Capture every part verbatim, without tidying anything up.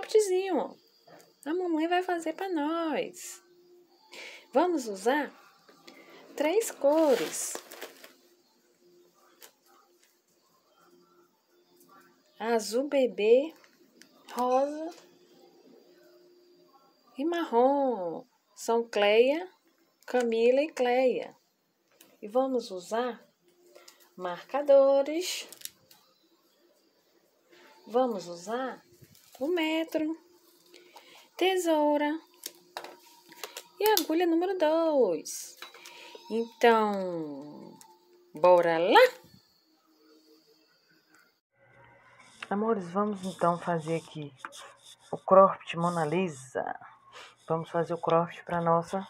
croppedzinho, ó. A mamãe vai fazer para nós. Vamos usar três cores. Azul bebê, rosa e marrom. São Cleia, Camila e Cleia. E vamos usar marcadores. Vamos usar o metro, tesoura e a agulha número dois. Então, bora lá? Amores, vamos então fazer aqui o cropped Mona Lisa. Vamos fazer o cropped para nossa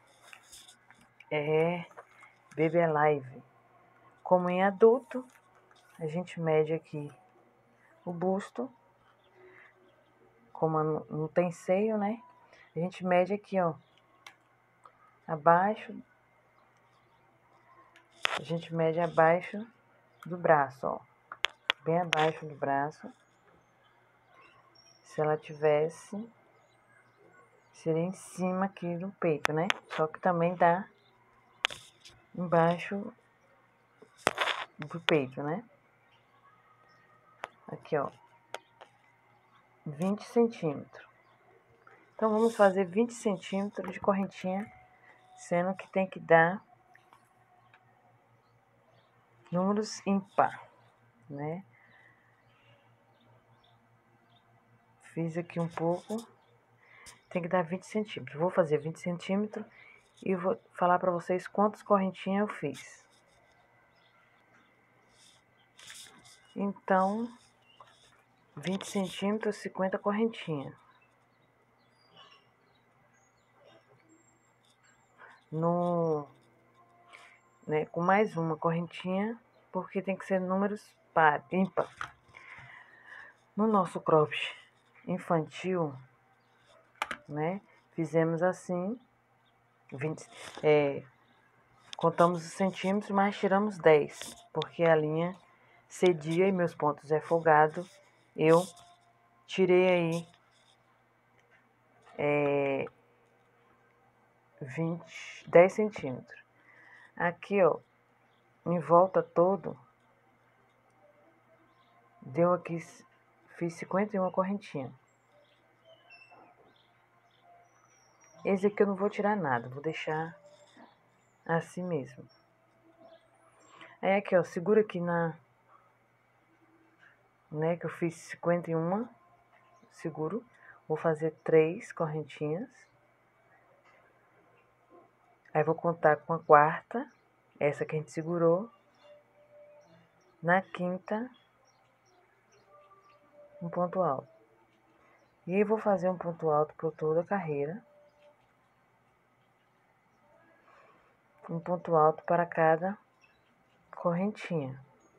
é, Baby Alive. Como em adulto, a gente mede aqui o busto. Como não tem seio, né? A gente mede aqui, ó, abaixo. A gente mede abaixo do braço, ó. Bem abaixo do braço. Se ela tivesse, seria em cima aqui do peito, né? Só que também dá embaixo do peito, né? Aqui, ó. vinte centímetros. Então, vamos fazer vinte centímetros de correntinha, sendo que tem que dar números ímpar, né? Fiz aqui um pouco. Tem que dar vinte centímetros. Vou fazer vinte centímetros e vou falar para vocês quantas correntinhas eu fiz. Então, vinte centímetros, cinquenta correntinhas. No, né, com mais uma correntinha, porque tem que ser números par, ímpar. No nosso cropped infantil, né, fizemos assim, vinte, é, contamos os centímetros, mas tiramos dez, porque a linha cedia e meus pontos é folgado, eu tirei aí é, vinte, dez centímetros. Aqui, ó, em volta todo, deu aqui, fiz cinquenta e uma correntinhas. Esse aqui eu não vou tirar nada, vou deixar assim mesmo. Aí aqui, ó, segura aqui na, né, que eu fiz cinquenta e uma, seguro. Vou fazer três correntinhas. Aí vou contar com a quarta, essa que a gente segurou. Na quinta, um ponto alto. E aí vou fazer um ponto alto por toda a carreira. Um ponto alto para cada correntinha.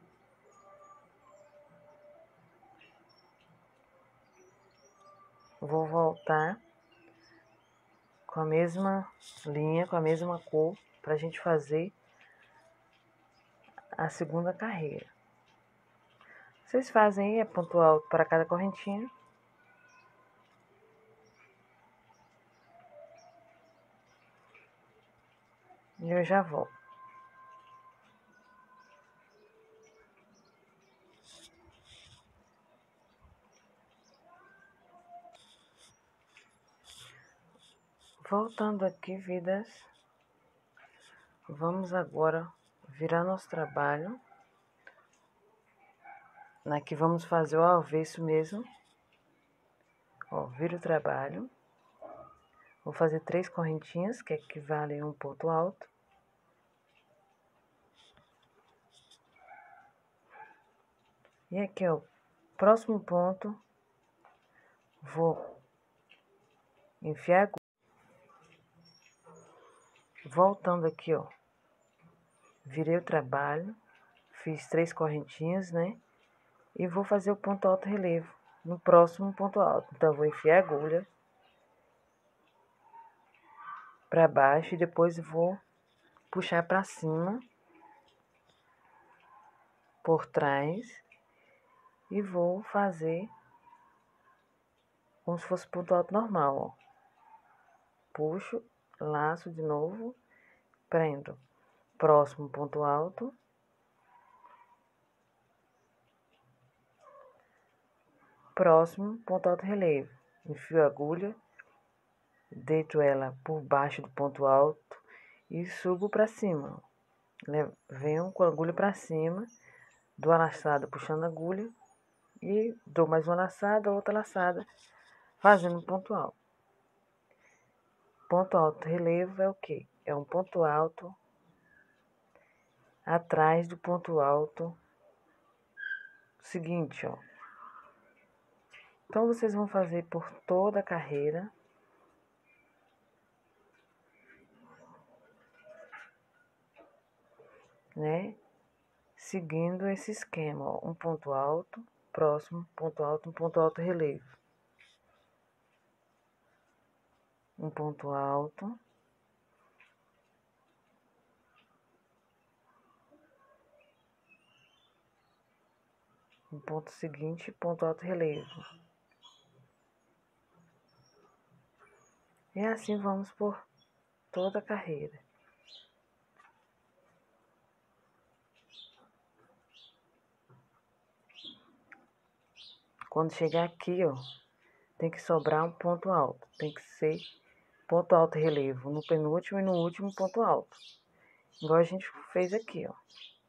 Vou voltar com a mesma linha, com a mesma cor, pra gente fazer a segunda carreira. Vocês fazem aí, é ponto alto para cada correntinha. E eu já volto. Voltando aqui, vidas, vamos agora virar nosso trabalho. Aqui vamos fazer o avesso mesmo. Ó, vira o trabalho. Vou fazer três correntinhas, que equivalem a um ponto alto. E aqui, ó, próximo ponto, vou enfiar, voltando aqui, ó, virei o trabalho, fiz três correntinhas, né? E vou fazer o ponto alto relevo no próximo ponto alto. Então, eu vou enfiar a agulha para baixo e depois vou puxar para cima, por trás, e vou fazer como se fosse ponto alto normal, ó. Puxo, laço de novo, prendo. Próximo ponto alto. Próximo ponto alto relevo. Enfio a agulha, deito ela por baixo do ponto alto e subo para cima. Venho com a agulha para cima, dou a laçada puxando a agulha e dou mais uma laçada, outra laçada, fazendo ponto alto. Ponto alto relevo é o quê? É um ponto alto atrás do ponto alto seguinte, ó. Então, vocês vão fazer por toda a carreira. Né? Seguindo esse esquema, ó. Um ponto alto, próximo, ponto alto, um ponto alto relevo. Um ponto alto. Um ponto seguinte, ponto alto relevo. E assim vamos por toda a carreira. Quando chegar aqui, ó, tem que sobrar um ponto alto. Tem que ser ponto alto relevo no penúltimo e no último ponto alto. Igual a gente fez aqui, ó.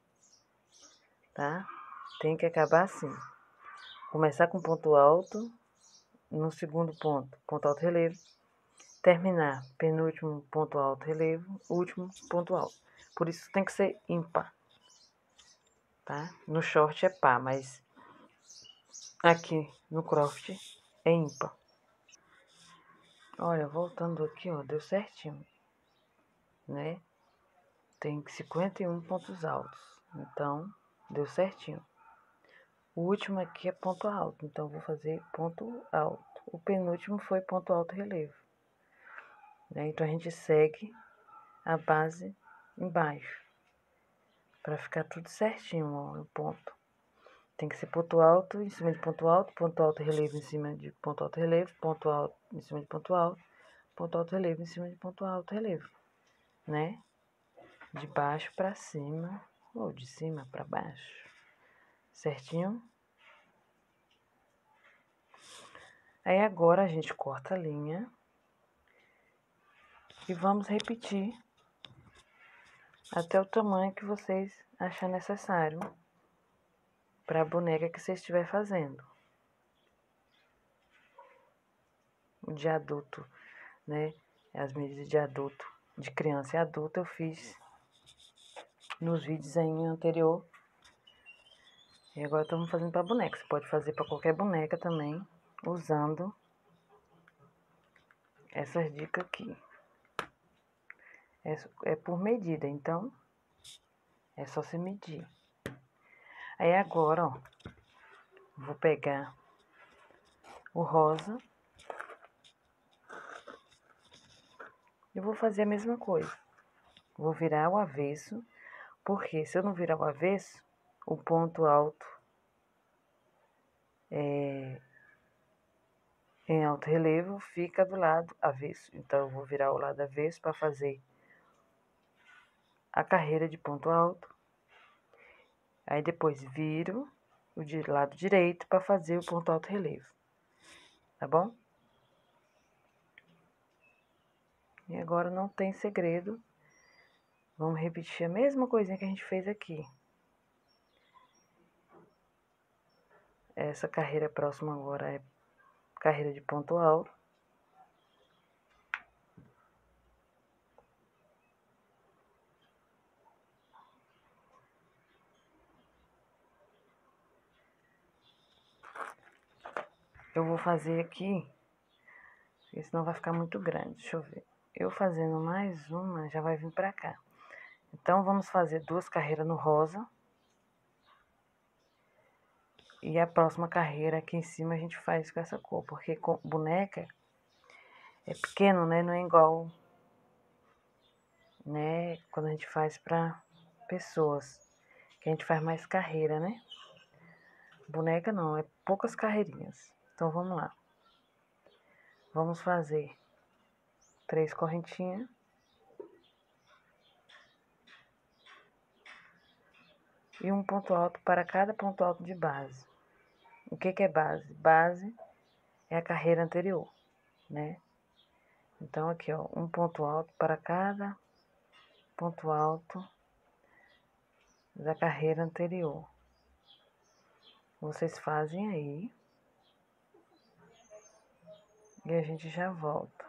Tá? Tem que acabar assim. Começar com ponto alto no segundo ponto, ponto alto relevo. Terminar, penúltimo ponto alto relevo, último ponto alto. Por isso tem que ser ímpar, tá? No short é par, mas aqui no cropped é ímpar. Olha, voltando aqui, ó, deu certinho, né? Tem cinquenta e um pontos altos, então deu certinho. O último aqui é ponto alto, então vou fazer ponto alto. O penúltimo foi ponto alto relevo, né? Então a gente segue a base embaixo, para ficar tudo certinho, ó, o ponto. Tem que ser ponto alto em cima de ponto alto, ponto alto relevo em cima de ponto alto relevo, ponto alto em cima de ponto alto, ponto alto relevo em cima de ponto alto relevo, né? De baixo para cima ou de cima para baixo, certinho? Aí agora a gente corta a linha e vamos repetir até o tamanho que vocês acharem necessário para a boneca que você estiver fazendo. O de adulto, né? As medidas de adulto, de criança e adulto eu fiz nos vídeos aí anterior. E agora estamos fazendo para boneca. Você pode fazer para qualquer boneca também, usando essas dicas aqui. É, é por medida, então é só você medir. Aí agora, ó, vou pegar o rosa e vou fazer a mesma coisa. Vou virar o avesso, porque se eu não virar o avesso, o ponto alto é, em alto relevo fica do lado avesso. Então, eu vou virar o lado avesso para fazer a carreira de ponto alto. Aí depois viro o de lado direito para fazer o ponto alto relevo. Tá bom? E agora não tem segredo. Vamos repetir a mesma coisinha que a gente fez aqui. Essa carreira próxima agora é carreira de ponto alto. Eu vou fazer aqui, porque senão vai ficar muito grande. Deixa eu ver. Eu fazendo mais uma, já vai vir pra cá. Então, vamos fazer duas carreiras no rosa. E a próxima carreira aqui em cima a gente faz com essa cor. Porque com boneca é pequeno, né? Não é igual, né? Quando a gente faz pra pessoas. Que a gente faz mais carreira, né? Boneca não, é poucas carreirinhas. Então, vamos lá. Vamos fazer três correntinhas. E um ponto alto para cada ponto alto de base. O que que é base? Base é a carreira anterior, né? Então, aqui, ó, um ponto alto para cada ponto alto da carreira anterior. Vocês fazem aí. E a gente já volta.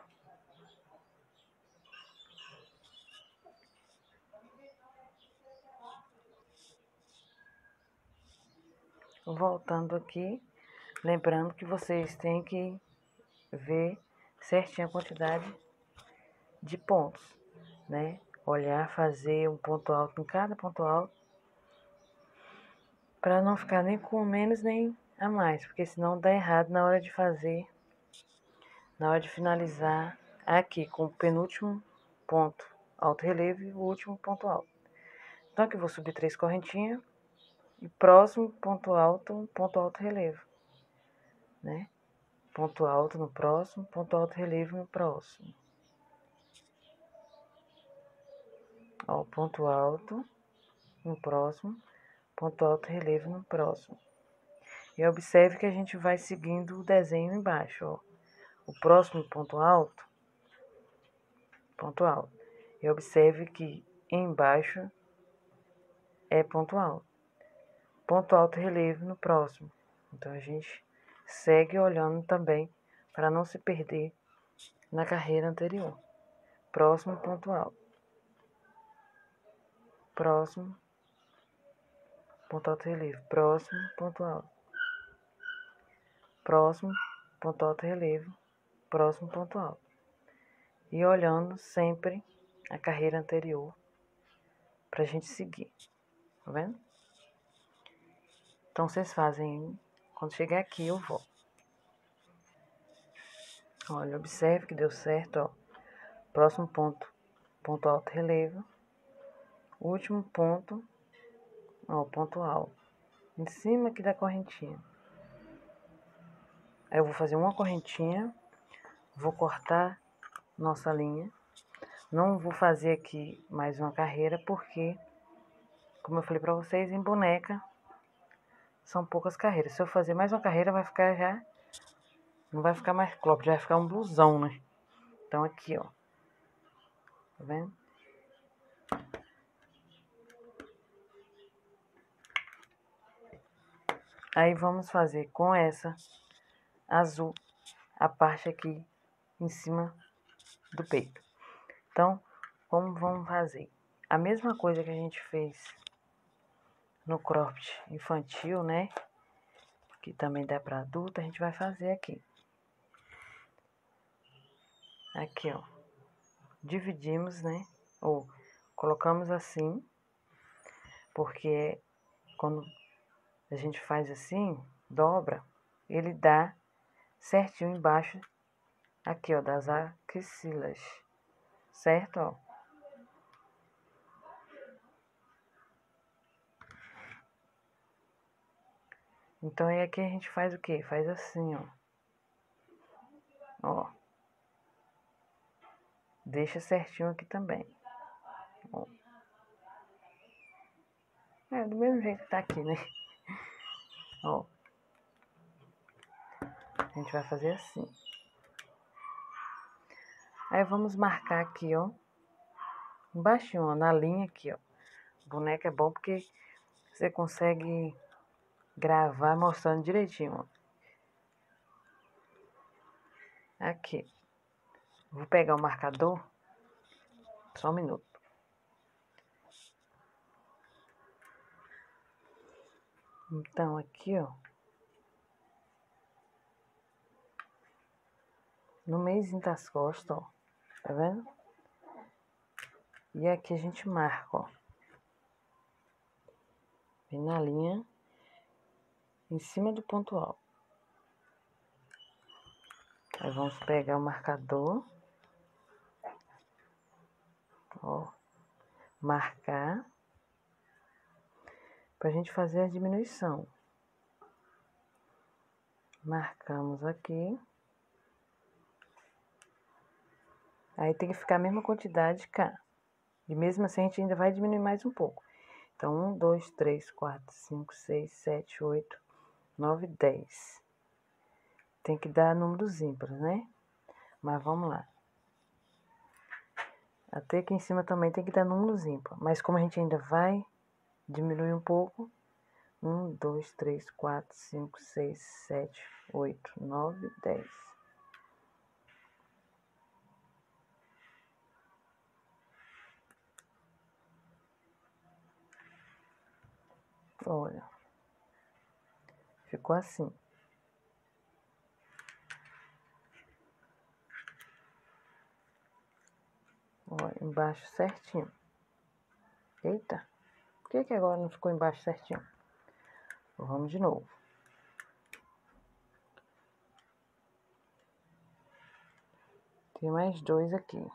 Voltando aqui, lembrando que vocês têm que ver certinho a quantidade de pontos, né? Olhar, fazer um ponto alto em cada ponto alto, para não ficar nem com menos nem a mais, porque senão dá errado na hora de fazer, na hora de finalizar aqui com o penúltimo ponto alto relevo e o último ponto alto. Então aqui eu vou subir três correntinhas e próximo ponto alto, ponto alto relevo, né? Ponto alto no próximo, ponto alto relevo no próximo. Ó, ponto alto no próximo, ponto alto relevo no próximo. E observe que a gente vai seguindo o desenho embaixo, ó. O próximo ponto alto, ponto alto. E observe que embaixo é ponto alto. Ponto alto relevo no próximo. Então a gente segue olhando também para não se perder na carreira anterior. Próximo ponto alto. Próximo ponto alto relevo. Próximo ponto alto. Próximo ponto alto relevo. Próximo ponto alto. E olhando sempre a carreira anterior para a gente seguir. Tá vendo? Então vocês fazem. Quando chegar aqui eu volto. Olha, observe que deu certo, ó. Próximo ponto, ponto alto relevo. Último ponto, ó, ponto alto. Em cima aqui da correntinha. Aí eu vou fazer uma correntinha. Vou cortar nossa linha. Não vou fazer aqui mais uma carreira, porque, como eu falei pra vocês, em boneca são poucas carreiras. Se eu fazer mais uma carreira, vai ficar já... Não vai ficar mais cropped, vai ficar um blusão, né? Então aqui, ó. Tá vendo? Aí vamos fazer com essa azul a parte aqui em cima do peito. Então, como vamos fazer? A mesma coisa que a gente fez no cropped infantil, né? Que também dá para adulto, a gente vai fazer aqui. Aqui, ó. Dividimos, né? Ou colocamos assim, porque quando a gente faz assim, dobra, ele dá certinho embaixo, aqui, ó, das axilas, certo, ó? Então, aí aqui a gente faz o quê? Faz assim, ó. Ó. Deixa certinho aqui também. Ó. É, do mesmo jeito que tá aqui, né? Ó. A gente vai fazer assim. Aí vamos marcar aqui, ó. Embaixo, ó, na linha aqui, ó. O boneco é bom porque você consegue gravar mostrando direitinho, ó. Aqui. Vou pegar o marcador. Só um minuto. Então, aqui, ó. No meiozinho das costas, ó. Tá vendo? E aqui a gente marca, ó. Vem na linha. Em cima do ponto alto. Aí vamos pegar o marcador. Ó. Marcar. Pra gente fazer a diminuição. Marcamos aqui. Aí tem que ficar a mesma quantidade cá. E mesmo assim a gente ainda vai diminuir mais um pouco. Então, um, dois, três, quatro, cinco, seis, sete, oito, nove, dez. Tem que dar números ímpares, né? Mas vamos lá. Até aqui em cima também tem que dar números ímpares. Mas como a gente ainda vai diminuir um pouco. um, dois, três, quatro, cinco, seis, sete, oito, nove, dez. Olha. Ficou assim. Olha, embaixo certinho. Eita. Por que que agora não ficou embaixo certinho? Vamos de novo. Tem mais dois aqui.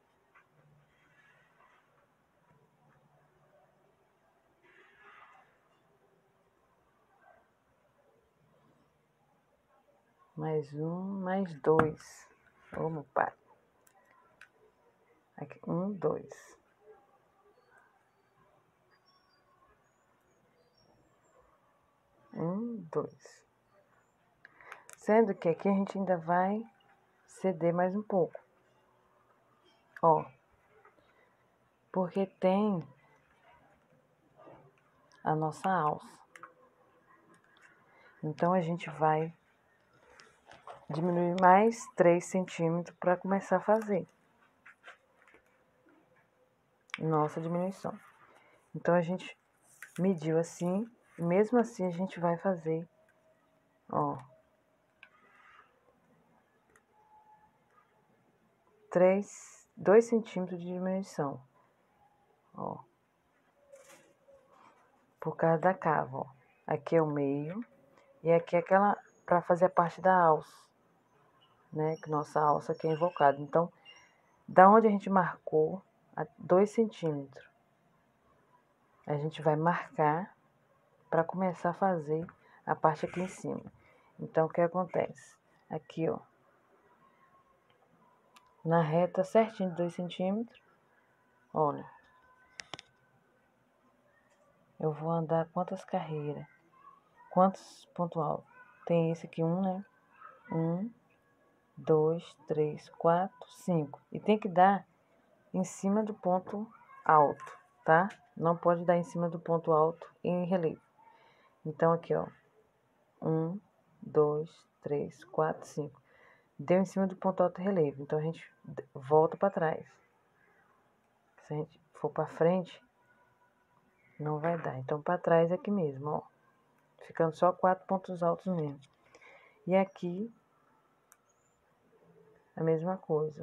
Mais um, mais dois. Ô, meu pai. Aqui, um, dois. Um, dois. Sendo que aqui a gente ainda vai ceder mais um pouco. Ó. Porque tem a nossa alça. Então, a gente vai diminuir mais três centímetros para começar a fazer nossa diminuição. Então, a gente mediu assim, e mesmo assim a gente vai fazer, ó, três, dois centímetros de diminuição, ó, por causa da cava, ó. Aqui é o meio, e aqui é aquela, para fazer a parte da alça, né, que nossa alça aqui é invocada. Então, da onde a gente marcou, a dois centímetros, a gente vai marcar para começar a fazer a parte aqui em cima. Então, o que acontece? Aqui, ó, na reta certinho de dois centímetros, olha, eu vou andar quantas carreiras? Quantos pontos altos? Tem esse aqui, um, né? Um, dois, três, quatro, cinco. E tem que dar em cima do ponto alto, tá? Não pode dar em cima do ponto alto em relevo. Então, aqui, ó. Um, dois, três, quatro, cinco. Deu em cima do ponto alto relevo. Então, a gente volta para trás. Se a gente for para frente, não vai dar. Então, para trás aqui mesmo, ó. Ficando só quatro pontos altos mesmo. E aqui, a mesma coisa.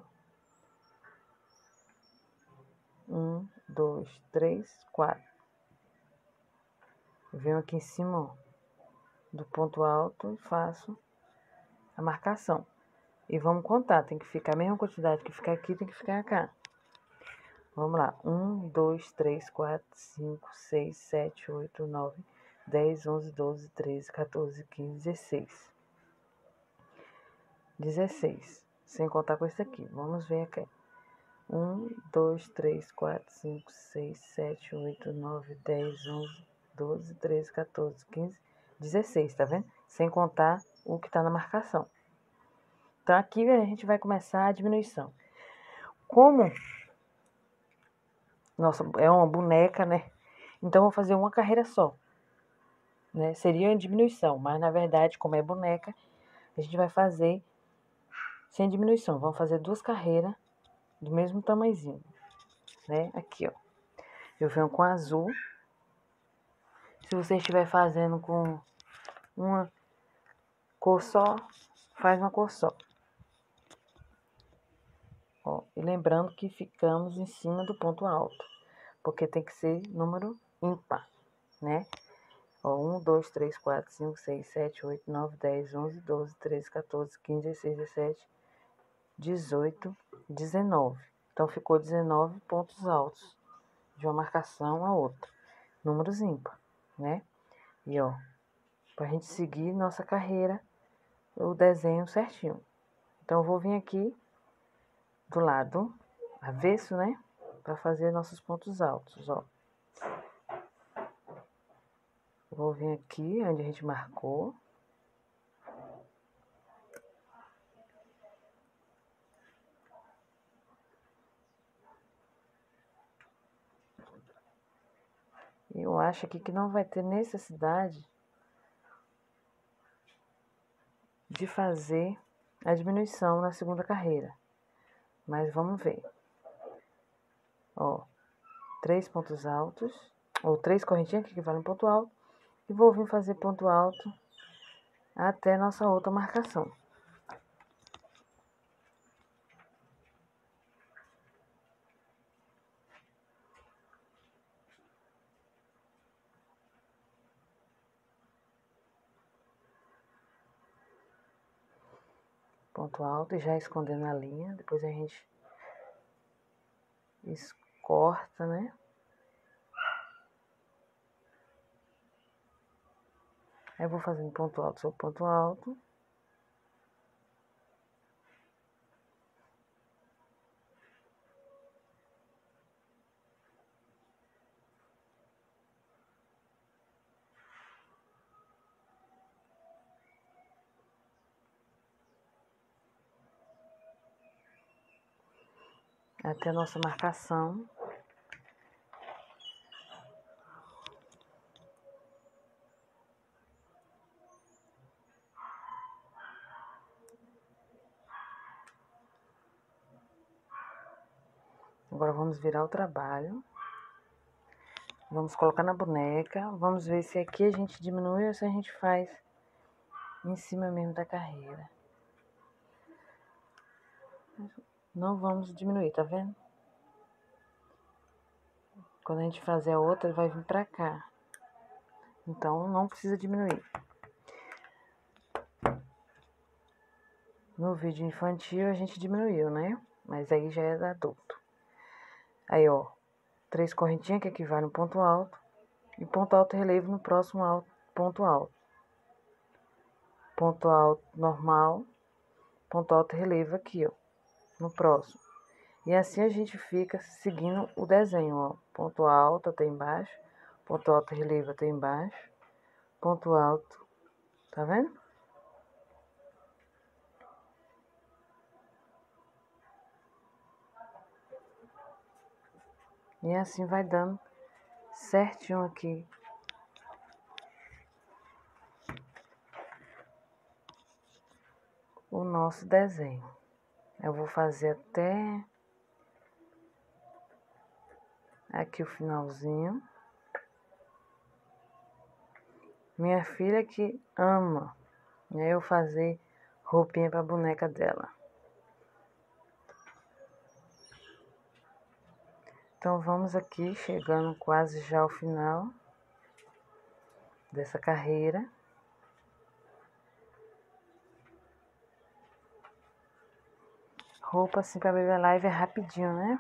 Um, dois, três, quatro. Venho aqui em cima, ó, do ponto alto e faço a marcação. E vamos contar, tem que ficar a mesma quantidade que ficar aqui, tem que ficar cá. Vamos lá. um, dois, três, quatro, cinco, seis, sete, oito, nove, dez, onze, doze, treze, quatorze, quinze, dezesseis. dezesseis. Sem contar com esse aqui. Vamos ver aqui. um, dois, três, quatro, cinco, seis, sete, oito, nove, dez, onze, doze, treze, quatorze, quinze, dezesseis, tá vendo? Sem contar o que tá na marcação. Então, aqui a gente vai começar a diminuição. Como nossa, é uma boneca, né? Então, vou fazer uma carreira só, né? Seria uma diminuição, mas na verdade, como é boneca, a gente vai fazer sem diminuição. Vamos fazer duas carreiras do mesmo tamanhozinho, né? Aqui, ó. Eu venho com azul. Se você estiver fazendo com uma cor só, faz uma cor só. Ó, e lembrando que ficamos em cima do ponto alto, porque tem que ser número ímpar, né? Ó, um, dois, três, quatro, cinco, seis, sete, oito, nove, dez, onze, doze, treze, quatorze, quinze, dezesseis, dezessete, dezoito, dezenove. Então, ficou dezenove pontos altos de uma marcação a outra. Números ímpar, né? E, ó, pra gente seguir nossa carreira, o desenho certinho. Então, eu vou vir aqui do lado avesso, né? Para fazer nossos pontos altos, ó. Vou vir aqui onde a gente marcou. Eu acho aqui que não vai ter necessidade de fazer a diminuição na segunda carreira. Mas vamos ver. Ó, três pontos altos, ou três correntinhas que equivalem a ponto alto. E vou vir fazer ponto alto até nossa outra marcação. Ponto alto e já escondendo a linha. Depois a gente corta, né? Aí eu vou fazendo ponto alto sobre ponto alto. Até a nossa marcação. Agora vamos virar o trabalho. Vamos colocar na boneca. Vamos ver se aqui a gente diminui ou se a gente faz em cima mesmo da carreira. Não vamos diminuir, tá vendo? Quando a gente fazer a outra, vai vir pra cá. Então, não precisa diminuir. No vídeo infantil, a gente diminuiu, né? Mas aí já é adulto. Aí, ó. Três correntinhas que equivalem a um ponto alto. E ponto alto e relevo no próximo alto, ponto alto. Ponto alto normal. Ponto alto e relevo aqui, ó. No próximo. E assim a gente fica seguindo o desenho, ó. Ponto alto até embaixo. Ponto alto e relevo até embaixo. Ponto alto. Tá vendo? E assim vai dando certinho aqui. O nosso desenho. Eu vou fazer até aqui o finalzinho. Minha filha que ama, né, eu fazer roupinha pra boneca dela. Então vamos aqui, chegando quase já ao final dessa carreira. Roupa assim pra Baby Live é rapidinho, né?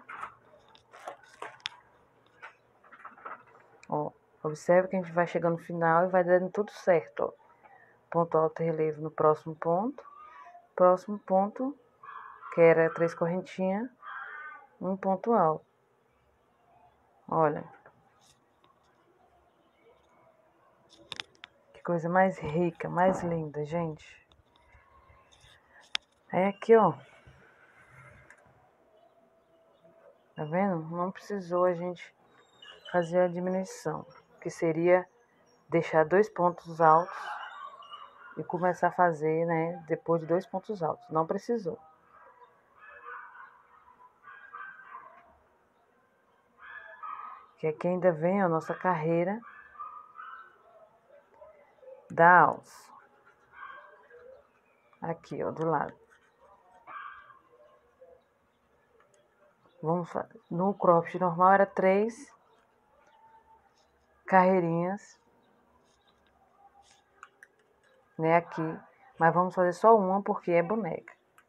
Ó, observe que a gente vai chegando no final e vai dando tudo certo, ó. Ponto alto e relevo no próximo ponto. Próximo ponto, que era três correntinhas, um ponto alto. Olha. Que coisa mais rica, mais linda, gente. Aí aqui, ó. Tá vendo? Não precisou a gente fazer a diminuição, que seria deixar dois pontos altos e começar a fazer, né, depois de dois pontos altos. Não precisou. Que aqui ainda vem a nossa carreira da alça. Aqui, ó, do lado. Vamos fazer. No cropped normal era três carreirinhas, né, aqui. Mas vamos fazer só uma porque é boneca.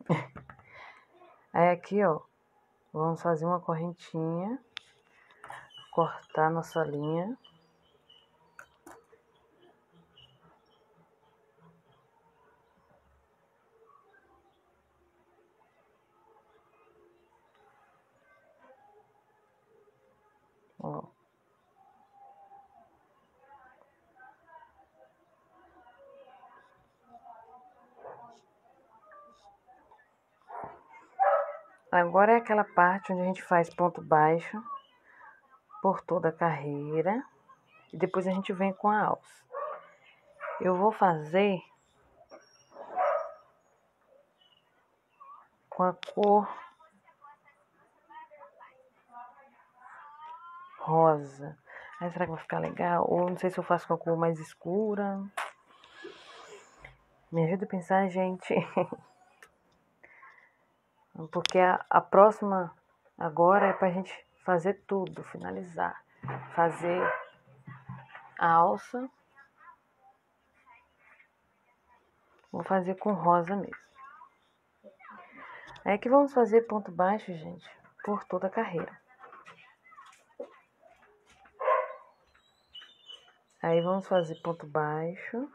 Aí aqui, ó, vamos fazer uma correntinha, cortar nossa linha. Agora é aquela parte onde a gente faz ponto baixo por toda a carreira e depois a gente vem com a alça. Eu vou fazer com a cor rosa. Aí será que vai ficar legal? Ou não sei se eu faço com a cor mais escura. Me ajuda a pensar, gente. Porque a, a próxima agora é pra gente fazer tudo, finalizar. Fazer a alça. Vou fazer com rosa mesmo. É que vamos fazer ponto baixo, gente, por toda a carreira. Aí vamos fazer ponto baixo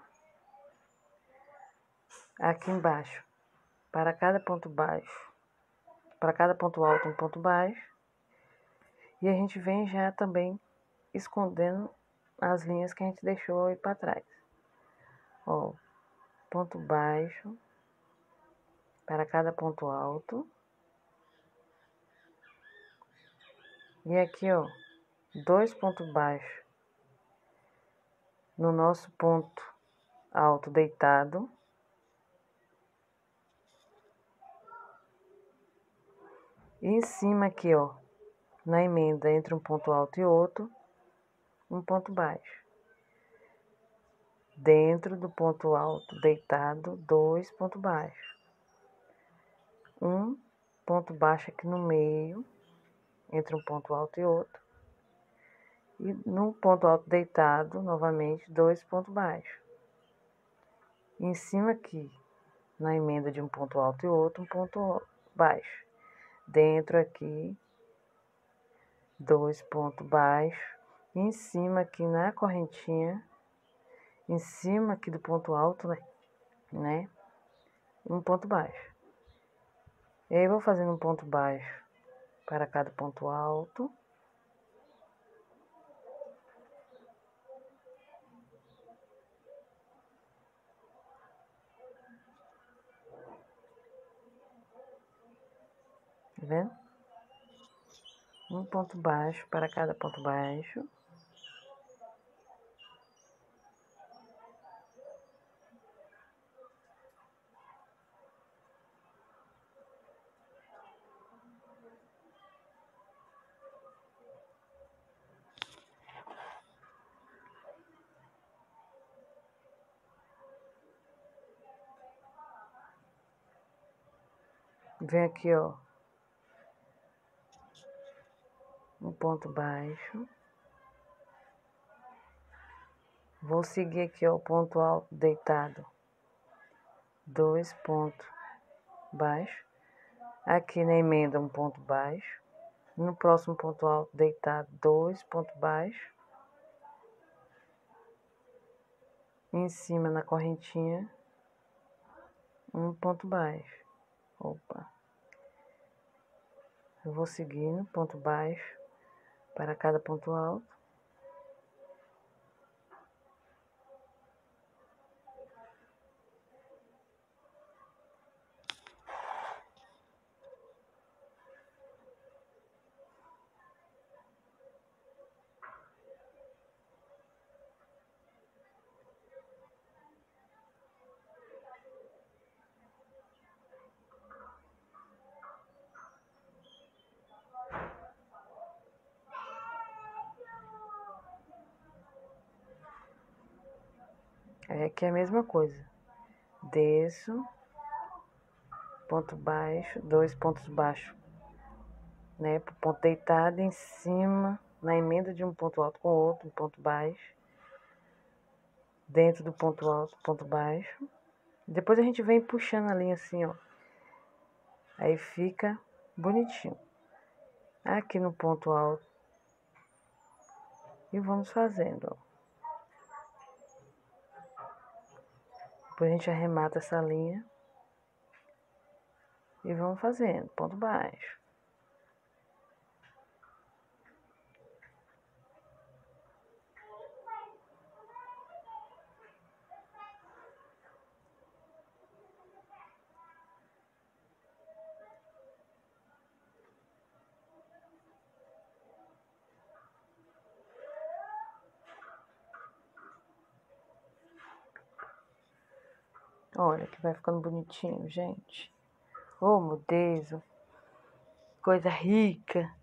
aqui embaixo. Para cada ponto baixo, para cada ponto alto, um ponto baixo. E a gente vem já também escondendo as linhas que a gente deixou aí para trás. Ó, ponto baixo para cada ponto alto. E aqui, ó, dois pontos baixos no nosso ponto alto deitado. E em cima aqui, ó, na emenda entre um ponto alto e outro, um ponto baixo. Dentro do ponto alto deitado, dois pontos baixos. Um ponto baixo aqui no meio, entre um ponto alto e outro. E no ponto alto deitado, novamente, dois pontos baixos. E em cima aqui, na emenda de um ponto alto e outro, um ponto baixo. Dentro aqui, dois pontos baixos. E em cima aqui na correntinha, em cima aqui do ponto alto, né? né? Um ponto baixo. E aí eu vou fazendo um ponto baixo para cada ponto alto. Tá vendo? Um ponto baixo para cada ponto baixo. Vem aqui, ó. Um ponto baixo. Vou seguir aqui, ó, o ponto alto deitado. Dois pontos baixos. Aqui na emenda, um ponto baixo. No próximo ponto alto deitado, dois pontos baixos. Em cima, na correntinha, um ponto baixo. Opa. Eu vou seguindo, ponto baixo para cada ponto alto. Aí aqui é a mesma coisa. Desço, ponto baixo, dois pontos baixos, né? Pro ponto deitado em cima, na emenda de um ponto alto com outro, um ponto baixo. Dentro do ponto alto, ponto baixo. Depois a gente vem puxando a linha assim, ó. Aí fica bonitinho. Aqui no ponto alto. E vamos fazendo, ó. Depois a gente arremata essa linha. E vamos fazendo, ponto baixo. Olha que vai ficando bonitinho, gente. Ô, mudezo. Coisa rica.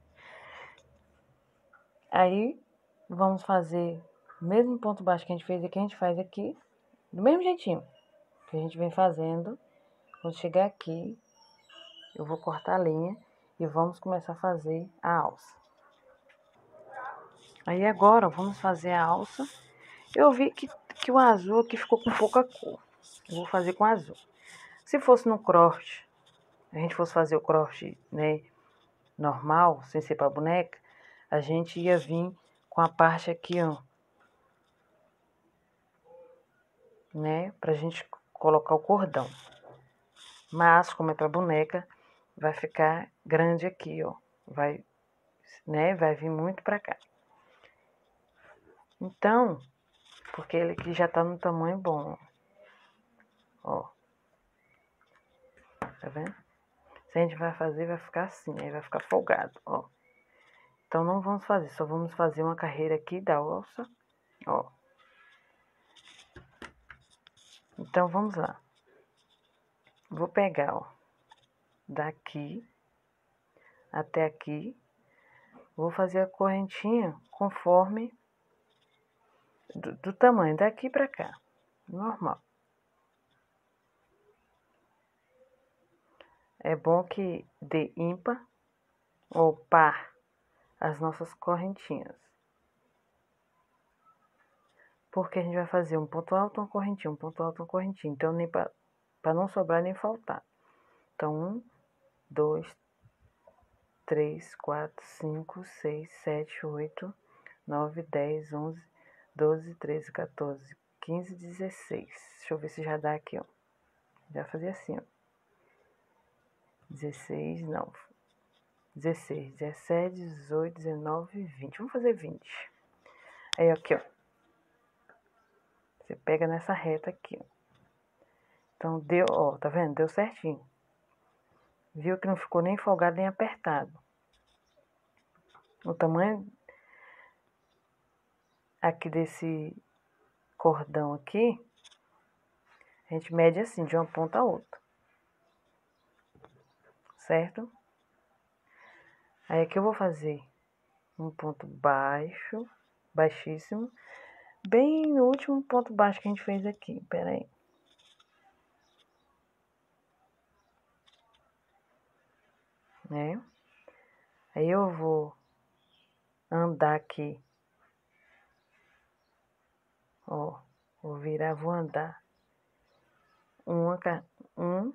Aí, vamos fazer o mesmo ponto baixo que a gente fez aqui, a gente faz aqui, do mesmo jeitinho que a gente vem fazendo. Quando chegar aqui, eu vou cortar a linha e vamos começar a fazer a alça. Aí agora, vamos fazer a alça. Eu vi que, que o azul aqui ficou com pouca cor. Eu vou fazer com azul. Se fosse no crochê, a gente fosse fazer o crochê, né, normal, sem ser pra boneca, a gente ia vir com a parte aqui, ó, né, pra gente colocar o cordão. Mas, como é pra boneca, vai ficar grande aqui, ó. Vai, né, vai vir muito pra cá. Então, porque ele aqui já tá no tamanho bom, ó. Tá vendo? Se a gente vai fazer, vai ficar assim, aí vai ficar folgado, ó. Então, não vamos fazer, só vamos fazer uma carreira aqui da alça, ó. Então, vamos lá. Vou pegar, ó, daqui até aqui. Vou fazer a correntinha conforme do, do tamanho daqui pra cá, normal. É bom que dê ímpar ou par as nossas correntinhas. Porque a gente vai fazer um ponto alto, uma correntinha, um ponto alto, uma correntinha. Então, nem para não sobrar nem faltar. Então, um, dois, três, quatro, cinco, seis, sete, oito, nove, dez, onze, doze, treze, quatorze, quinze, dezesseis. Deixa eu ver se já dá aqui, ó. Já fazia assim, ó. dezesseis, não. dezesseis, dezessete, dezoito, dezenove, vinte. Vamos fazer vinte. Aí, aqui, ó. Você pega nessa reta aqui, ó. Então, deu, ó, tá vendo? Deu certinho. Viu que não ficou nem folgado nem apertado. O tamanho aqui desse cordão aqui, a gente mede assim, de uma ponta a outra. Certo? Aí aqui eu vou fazer um ponto baixo, baixíssimo, bem no último ponto baixo que a gente fez aqui. Pera aí. Né? Aí eu vou andar aqui. Ó, vou virar, vou andar. Uma, um,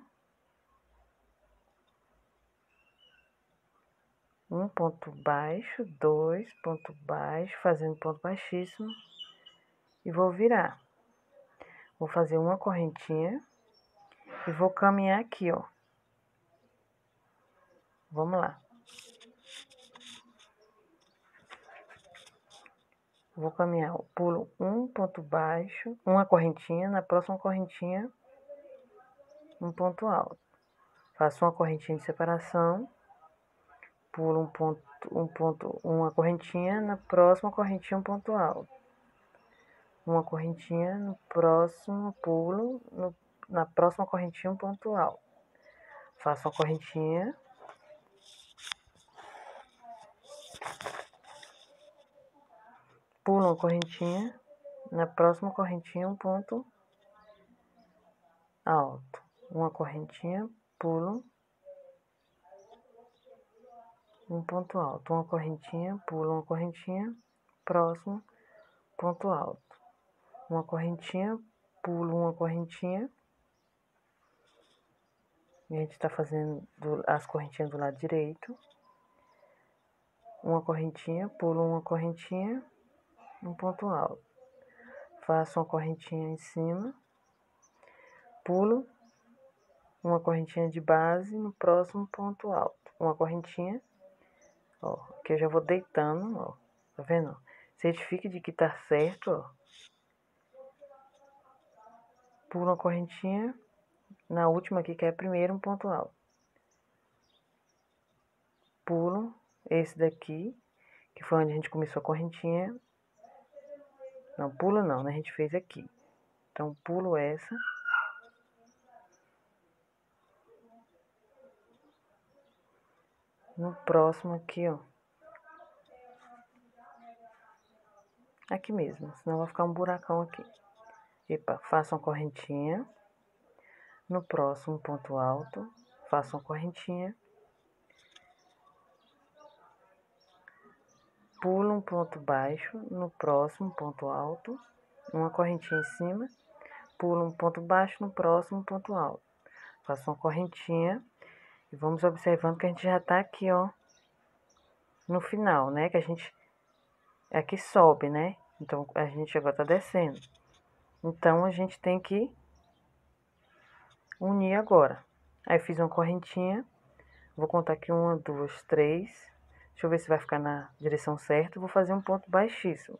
um ponto baixo, dois ponto baixo, fazendo ponto baixíssimo. E vou virar. Vou fazer uma correntinha e vou caminhar aqui, ó. Vamos lá. Vou caminhar, pulo um ponto baixo, uma correntinha, na próxima correntinha, um ponto alto. Faço uma correntinha de separação, pulo um ponto, um ponto, uma correntinha, na próxima correntinha, um ponto alto. Uma correntinha, no próximo, pulo, no, na próxima correntinha, um ponto alto. Faço uma correntinha. Pulo uma correntinha, na próxima correntinha, um ponto alto. Uma correntinha, pulo, um ponto alto. Uma correntinha, pulo uma correntinha, próximo, ponto alto. Uma correntinha, pulo uma correntinha. E a gente tá fazendo do, as correntinhas do lado direito. Uma correntinha, pulo uma correntinha, um ponto alto. Faço uma correntinha em cima, pulo uma correntinha de base no próximo ponto alto. Uma correntinha, ó, que eu já vou deitando, ó, tá vendo? Certifique de que tá certo, ó. Pulo uma correntinha, na última aqui, que é a primeira, um ponto alto. Pulo esse daqui, que foi onde a gente começou a correntinha. Não, pulo não, né? A gente fez aqui. Então, pulo essa. no próximo aqui, ó. Aqui mesmo, senão vai ficar um buracão aqui. Epa, faça uma correntinha. No próximo ponto alto, faça uma correntinha. Pula um ponto baixo no próximo ponto alto, uma correntinha em cima. Pula um ponto baixo no próximo ponto alto. Faça uma correntinha e vamos observando que a gente já tá aqui, ó, no final, né? Que a gente aqui sobe, né? Então, a gente agora tá descendo. Então, a gente tem que unir agora. Aí, fiz uma correntinha. Vou contar aqui uma, duas, três. Deixa eu ver se vai ficar na direção certa. Vou fazer um ponto baixíssimo.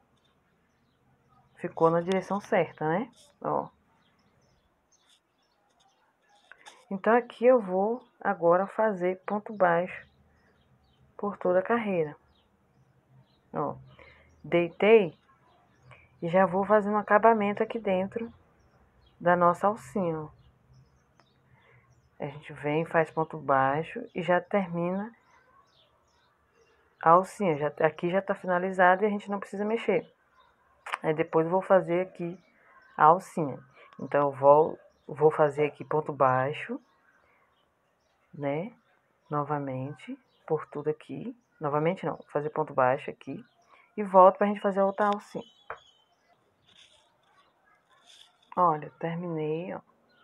Ficou na direção certa, né? Ó. Então, aqui eu vou agora fazer ponto baixo por toda a carreira. Ó. Deitei e já vou fazendo um acabamento aqui dentro da nossa alcinha, ó. A gente vem, faz ponto baixo e já termina a alcinha. Já, aqui já tá finalizado e a gente não precisa mexer. Aí depois eu vou fazer aqui a alcinha. Então, eu vou, vou fazer aqui ponto baixo, né? Novamente, por tudo aqui. Novamente não, vou fazer ponto baixo aqui. E volto pra gente fazer a outra alcinha. Olha, terminei, ó.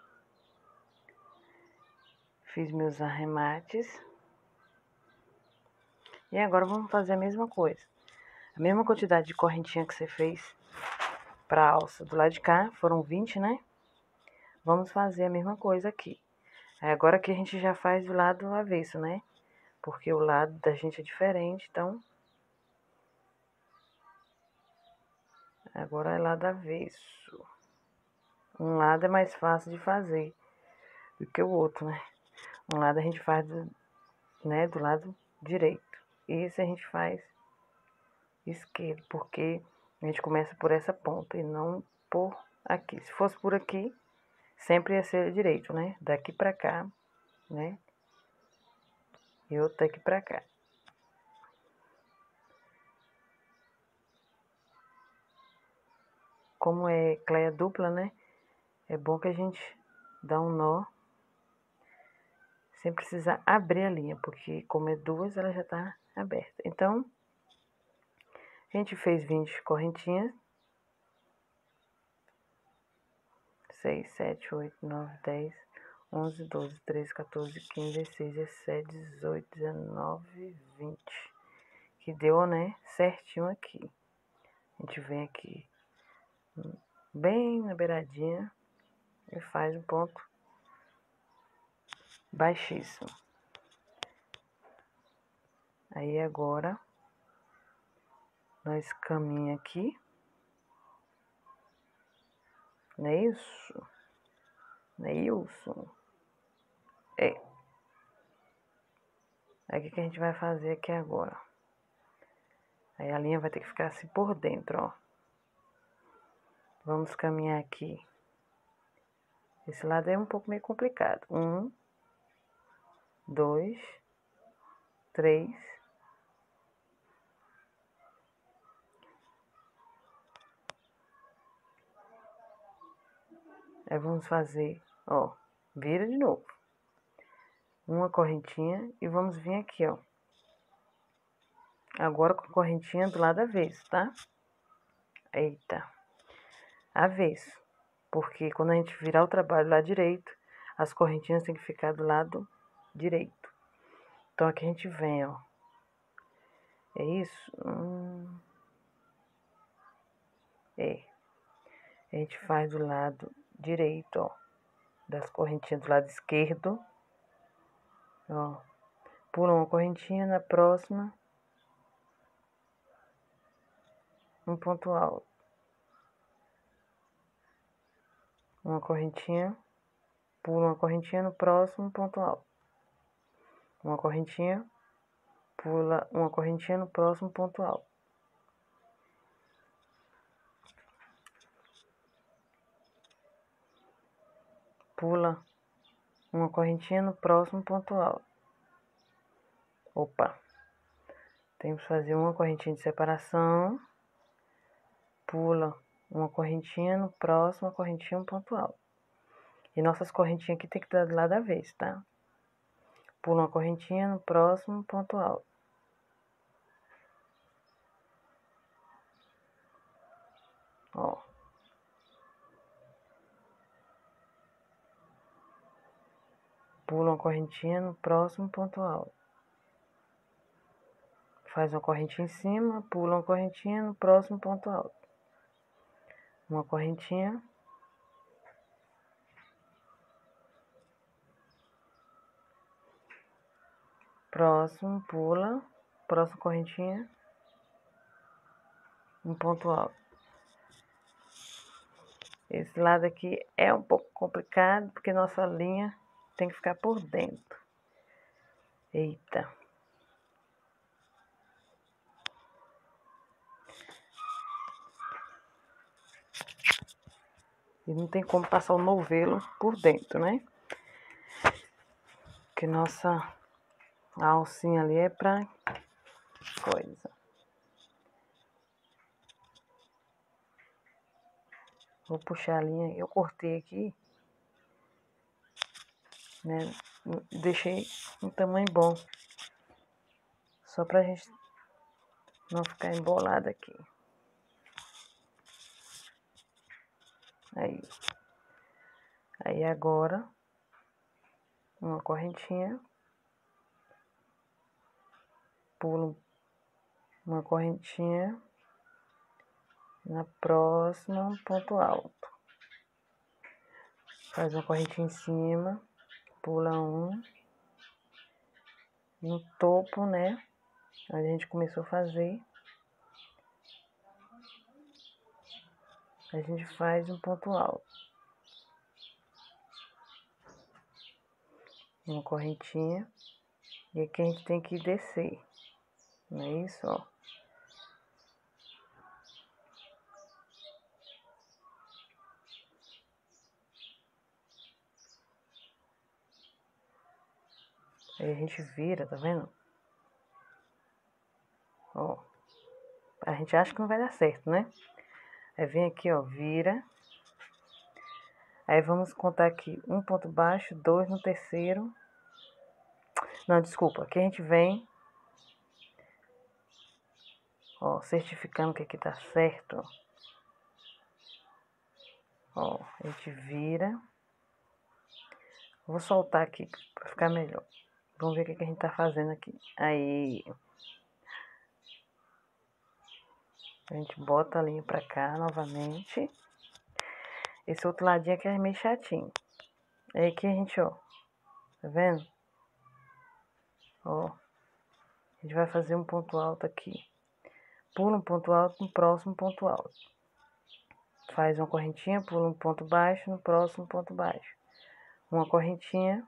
Fiz meus arremates. E agora vamos fazer a mesma coisa. A mesma quantidade de correntinha que você fez pra alça do lado de cá, foram vinte, né? Vamos fazer a mesma coisa aqui. Aí agora aqui a gente já faz do lado avesso, né? Porque o lado da gente é diferente, então... Agora é lado avesso. Um lado é mais fácil de fazer do que o outro, né? Um lado a gente faz do, né, do lado direito. Esse a gente faz esquerdo, porque a gente começa por essa ponta e não por aqui. Se fosse por aqui, sempre ia ser direito, né? Daqui pra cá, né? E outro daqui pra cá. Como é cleia dupla, né? É bom que a gente dá um nó sem precisar abrir a linha, porque como é duas, ela já tá aberta. Então, a gente fez vinte correntinhas. seis, sete, oito, nove, dez, onze, doze, treze, quatorze, quinze, dezesseis, dezessete, dezoito, dezenove, vinte. Que deu, né, certinho aqui. A gente vem aqui bem na beiradinha e faz um ponto baixíssimo. Aí agora, nós caminha aqui. Não é isso? Não é isso? É. Aí o que, que a gente vai fazer aqui agora? Aí a linha vai ter que ficar assim por dentro, ó. Vamos caminhar aqui. Esse lado é um pouco meio complicado. Um, dois, três. Aí vamos fazer, ó, vira de novo. Uma correntinha e vamos vir aqui, ó. Agora com a correntinha do lado avesso, tá? Eita. Avesso. Porque quando a gente virar o trabalho lá direito, as correntinhas tem que ficar do lado direito. Então, aqui a gente vem, ó. É isso? Hum. É. A gente faz do lado direito, ó. Das correntinhas do lado esquerdo. Ó. Pula uma correntinha, na próxima, um ponto alto. Uma correntinha, pula uma correntinha no próximo ponto alto. Uma correntinha, pula uma correntinha no próximo ponto alto. Pula uma correntinha no próximo ponto alto. Opa, temos que fazer uma correntinha de separação, pula uma correntinha no próximo, uma correntinha, um ponto alto. E nossas correntinhas aqui tem que dar do lado da vez, tá? Pula uma correntinha no próximo, ponto alto. Ó. Pula uma correntinha no próximo ponto alto. Faz uma correntinha em cima, pula uma correntinha no próximo ponto alto. Uma correntinha. Próximo, pula. Próxima correntinha. Um ponto alto. Esse lado aqui é um pouco complicado, porque nossa linha tem que ficar por dentro. Eita. E não tem como passar o novelo por dentro, né? Porque nossa alcinha ali é pra coisa. Vou puxar a linha. Eu cortei aqui, né? Deixei um tamanho bom. Só pra gente não ficar embolado aqui. Aí. Aí agora, uma correntinha. Pulo uma correntinha. Na próxima, ponto alto. Faz uma correntinha em cima. Pula um. No topo, né? A gente começou a fazer. A gente faz um ponto alto. Uma correntinha. E aqui a gente tem que descer. Não é isso, ó. Aí a gente vira, tá vendo? Ó. A gente acha que não vai dar certo, né? Aí vem aqui, ó, vira. Aí vamos contar aqui um ponto baixo, dois no terceiro. Não, desculpa. Aqui a gente vem, ó, certificando que aqui tá certo. Ó, a gente vira. Vou soltar aqui pra ficar melhor. Vamos ver o que, que a gente tá fazendo aqui. Aí. A gente bota a linha pra cá novamente. Esse outro ladinho aqui é meio chatinho. Aí aqui a gente, ó. Tá vendo? Ó. A gente vai fazer um ponto alto aqui. Pula um ponto alto no próximo ponto alto. Faz uma correntinha, pula um ponto baixo no próximo ponto baixo. Uma correntinha.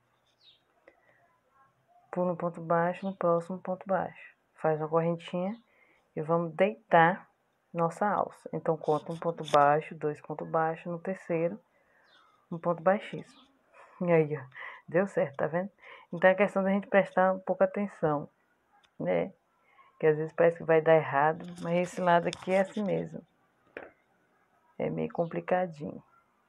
Pula um ponto baixo no próximo ponto baixo. Faz uma correntinha e vamos deitar nossa alça. Então, conta um ponto baixo, dois pontos baixos, no terceiro, um ponto baixíssimo. E aí, ó, deu certo, tá vendo? Então, é questão da gente prestar um pouco atenção, né? Que às vezes parece que vai dar errado, mas esse lado aqui é assim mesmo. É meio complicadinho.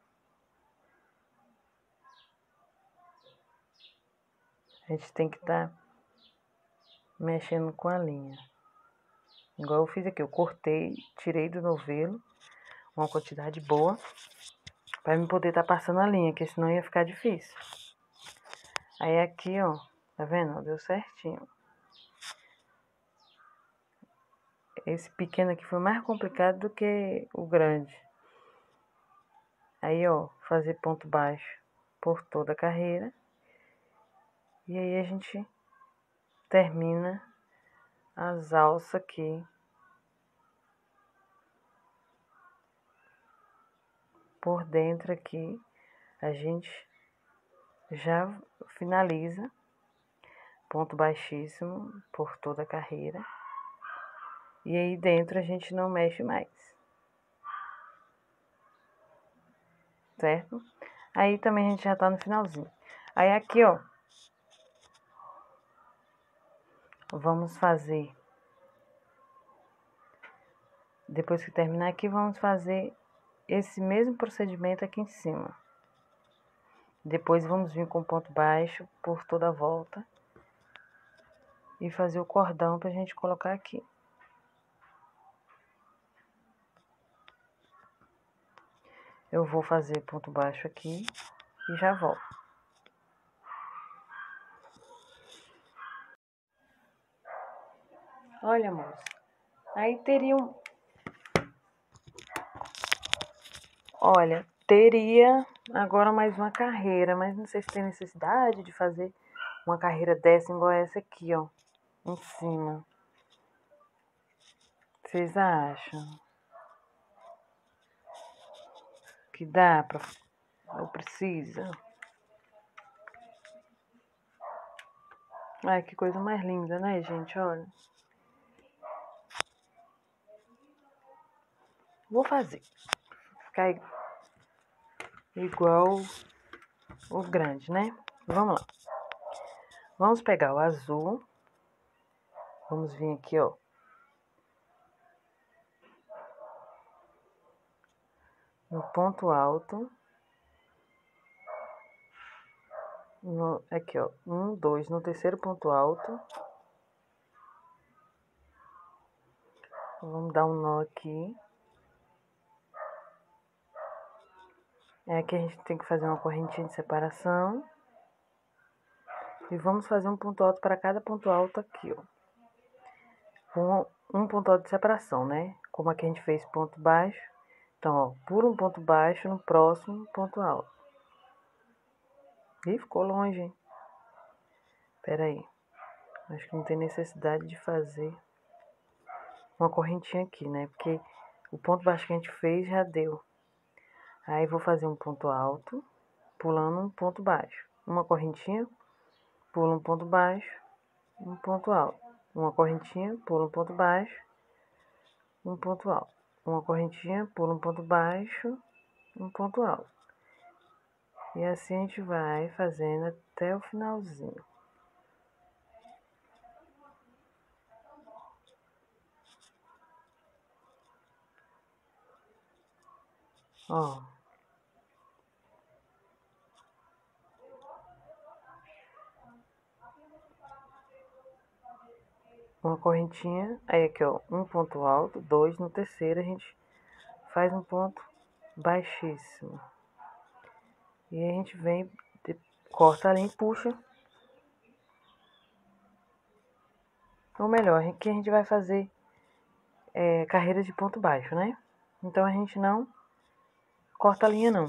A gente tem que estar tá mexendo com a linha. Igual eu fiz aqui, eu cortei, tirei do novelo uma quantidade boa para eu poder estar tá passando a linha, que senão ia ficar difícil. Aí aqui, ó, tá vendo? Deu certinho. Esse pequeno aqui foi mais complicado do que o grande. Aí, ó, fazer ponto baixo por toda a carreira. E aí a gente termina as alças aqui. Por dentro aqui, a gente já finaliza. Ponto baixíssimo por toda a carreira. E aí dentro a gente não mexe mais. Certo? Aí também a gente já tá no finalzinho. Aí aqui, ó. vamos fazer, depois que terminar aqui, vamos fazer esse mesmo procedimento aqui em cima. Depois vamos vir com ponto baixo por toda a volta e fazer o cordão pra gente colocar aqui. Eu vou fazer ponto baixo aqui e já volto. Olha, moça, aí teria um... Olha, teria agora mais uma carreira, mas não sei se tem necessidade de fazer uma carreira dessa igual essa aqui, ó, em cima. Vocês acham que dá pra... ou precisa? Ai, que coisa mais linda, né, gente? Olha. Vou fazer. Ficar igual o grande, né? Vamos lá. Vamos pegar o azul. Vamos vir aqui, ó. No ponto alto. No, aqui, ó. Um, dois. No terceiro ponto alto. Vamos dar um nó aqui. É aqui a gente tem que fazer uma correntinha de separação. E vamos fazer um ponto alto para cada ponto alto aqui, ó. Um, um ponto alto de separação, né? Como aqui a gente fez ponto baixo. Então, ó, por um ponto baixo no próximo ponto alto. Ih, ficou longe, hein? Pera aí. Acho que não tem necessidade de fazer uma correntinha aqui, né? Porque o ponto baixo que a gente fez já deu. Aí, vou fazer um ponto alto, pulando um ponto baixo. Uma correntinha, pula um ponto baixo, um ponto alto. Uma correntinha, pula um ponto baixo, um ponto alto. Uma correntinha, pula um ponto baixo, um ponto alto. E assim a gente vai fazendo até o finalzinho. Ó. Uma correntinha, aí aqui, ó, um ponto alto, dois, no terceiro a gente faz um ponto baixíssimo. E aí a gente vem, corta a linha e puxa. Ou melhor, aqui a gente vai fazer é, carreira de ponto baixo, né? Então a gente não corta a linha, não.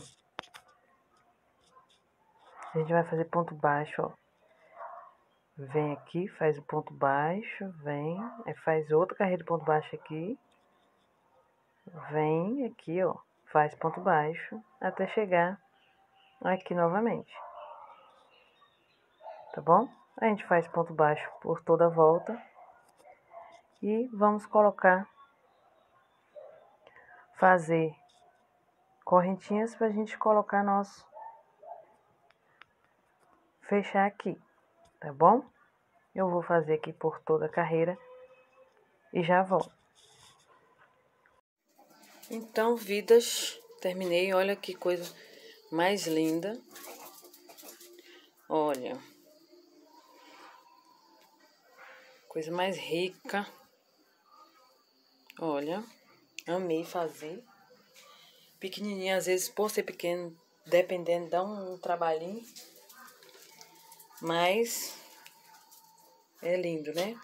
A gente vai fazer ponto baixo, ó. Vem aqui, faz o ponto baixo, vem, aí faz outra carreira de ponto baixo aqui. Vem aqui, ó, faz ponto baixo até chegar aqui novamente. Tá bom? A gente faz ponto baixo por toda a volta. E vamos colocar, fazer correntinhas pra gente colocar nosso, fechar aqui, tá bom? Eu vou fazer aqui por toda a carreira e já volto. Então, vidas, terminei. Olha que coisa mais linda. Olha. Coisa mais rica. Olha. Amei fazer. Pequenininha, às vezes, por ser pequeno, dependendo, dá um trabalhinho. Mas é lindo, né?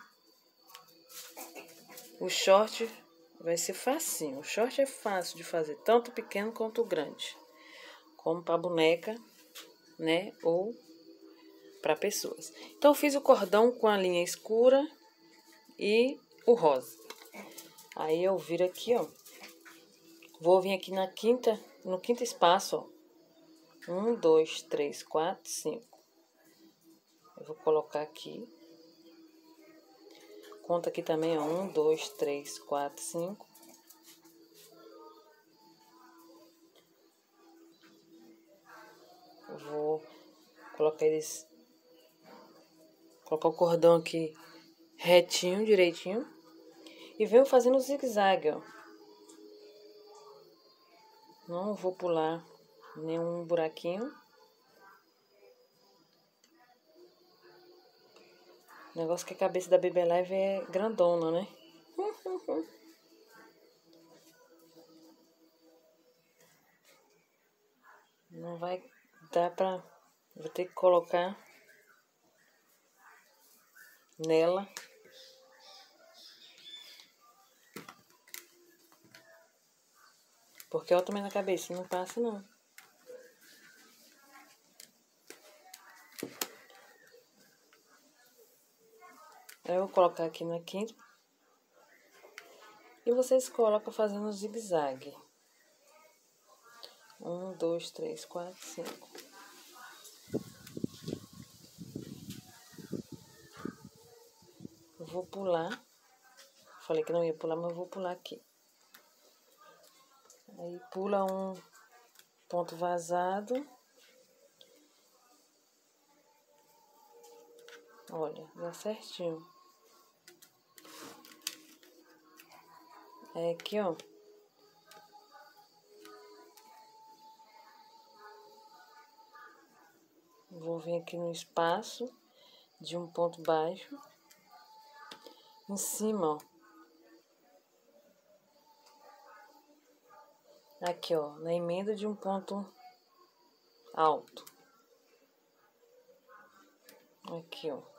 O short vai ser facinho. O short é fácil de fazer, tanto pequeno quanto grande. Como para boneca, né? Ou para pessoas. Então, eu fiz o cordão com a linha escura e o rosa. Aí, eu viro aqui, ó. Vou vir aqui na quinta, no quinto espaço, ó. Um, dois, três, quatro, cinco. Eu vou colocar aqui. Conta aqui também, ó. Um, dois, três, quatro, cinco. Eu vou colocar eles... Colocar o cordão aqui retinho, direitinho. E venho fazendo zigue-zague, ó. Não vou pular nenhum buraquinho. O negócio que a cabeça da Baby Alive é grandona, né? Não vai dar pra... Vou ter que colocar nela. Porque olha o tamanho da cabeça, não passa não. Eu vou colocar aqui na quinta. E vocês colocam fazendo zigue-zague. Um, dois, três, quatro, cinco. Eu vou pular. Falei que não ia pular, mas eu vou pular aqui. Aí pula um ponto vazado. Olha, dá certinho. É aqui, ó. Vou vir aqui no espaço de um ponto baixo. Em cima, ó. Aqui, ó, na emenda de um ponto alto. Aqui, ó.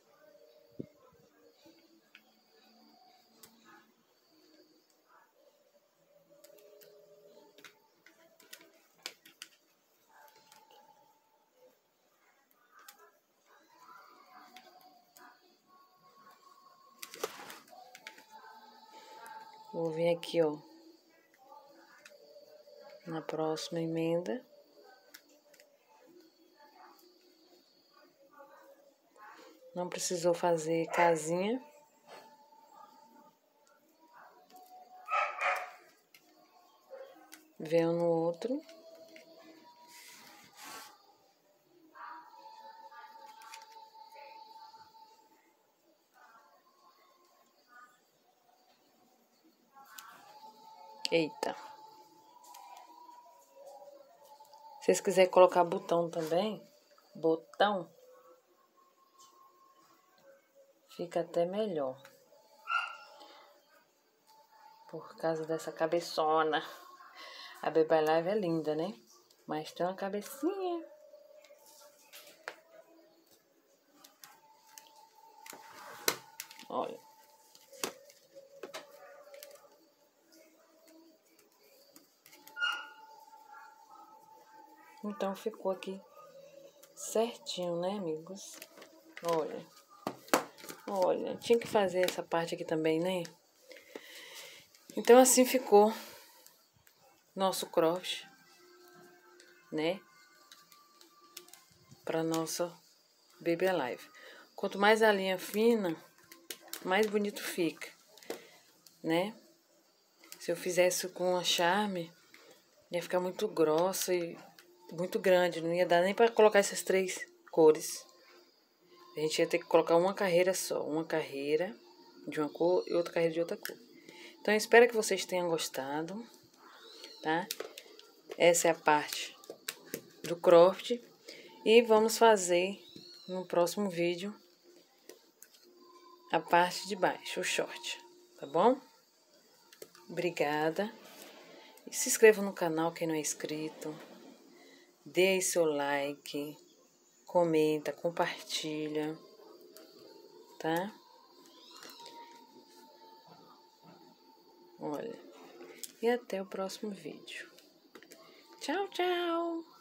Vou vir aqui, ó, na próxima emenda. Não precisou fazer casinha. Venho no outro. Eita. Se vocês quiserem colocar botão também, botão, fica até melhor. Por causa dessa cabeçona. A Baby Alive é linda, né? Mas tem uma cabecinha. Olha. Então ficou aqui certinho, né, amigos? Olha. Olha, tinha que fazer essa parte aqui também, né? Então assim ficou nosso crochê, né? Para nossa Baby Alive. Quanto mais a linha fina, mais bonito fica, né? Se eu fizesse com a charme, ia ficar muito grossa e muito grande. Não ia dar nem para colocar essas três cores. A gente ia ter que colocar uma carreira só. Uma carreira de uma cor e outra carreira de outra cor. Então, eu espero que vocês tenham gostado, tá? Essa é a parte do cropped. E vamos fazer no próximo vídeo a parte de baixo, o short, tá bom? Obrigada. E se inscreva no canal quem não é inscrito. Dê aí seu like. Comenta, compartilha. Tá? Olha. E até o próximo vídeo. Tchau, tchau!